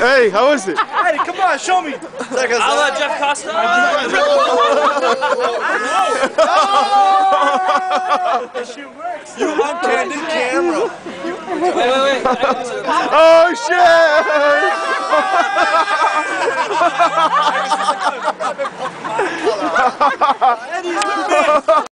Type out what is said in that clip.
Hey, how was it? Hey, come on, show me. I'll let Jeff Costa. That shit works. You on candid camera. Wait. Oh shit!